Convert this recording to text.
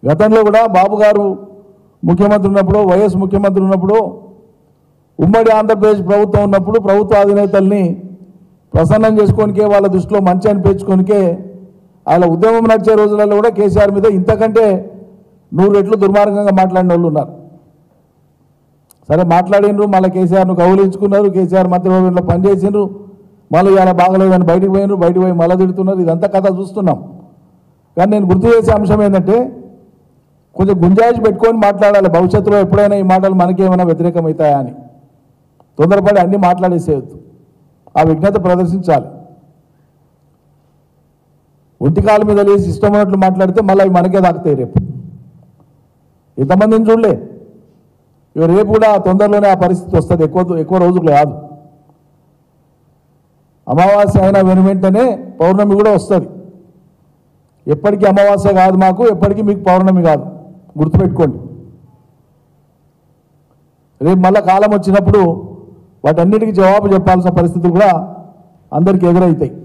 గతంలో కూడా బాబు గారు ముఖ్యమంత్రి ఉన్నప్పుడు, వైఎస్ ముఖ్యమంత్రి ఉన్నప్పుడు, ఉమ్మడి ఆంధ్రప్రదేశ్ ప్రభుత్వం ఉన్నప్పుడు ప్రభుత్వ అధినేతల్ని ప్రసన్నం చేసుకోనికే, వాళ్ళ దృష్టిలో మంచి అనిపించుకోనికే ఆయన ఉద్యమం నడిచే రోజులలో కూడా కేసీఆర్ మీద ఇంతకంటే 100 రెట్లు దుర్మార్గంగా మాట్లాడిన వాళ్ళు ఉన్నారు. సరే మాట్లాడినరు, మళ్ళీ కేసీఆర్ను కౌలించుకున్నారు, కేసీఆర్ మంత్రివర్గంలో పనిచేసినారు, మళ్ళీ ఇలా బాగలేదని బయటికి పోయినారు, బయటికి పోయి మళ్ళీ తిడుతున్నారు. ఇదంతా కథ చూస్తున్నాం. కానీ నేను గుర్తు చేసే అంశం ఏంటంటే కొంచెం గుంజాయిషి పెట్టుకొని మాట్లాడాలి. భవిష్యత్తులో ఎప్పుడైనా ఈ మాటలు మనకేమైనా వ్యతిరేకమవుతాయా అని తొందరపడి అన్నీ మాట్లాడేసేయద్దు. ఆ విజ్ఞత ప్రదర్శించాలి. ఒంటికాల మీద లేచి ఇష్టం ఉన్నట్లు మాట్లాడితే మళ్ళీ అవి మనకే తాకుతాయి. రేపు ఎంతమందిని చూడలే, ఇక రేపు కూడా తొందరలోనే ఆ పరిస్థితి వస్తుంది. ఎక్కువ రోజులు కాదు. అమావాస్య అయినా వెనువెంటనే పౌర్ణమి కూడా వస్తుంది. ఎప్పటికీ అమావాస్య కాదు మాకు, ఎప్పటికీ మీకు పౌర్ణమి కాదు, గుర్తుపెట్టుకోండి. రేపు మళ్ళా కాలం వచ్చినప్పుడు వాటన్నిటికీ జవాబు చెప్పాల్సిన పరిస్థితులు కూడా అందరికీ ఎదురవుతాయి.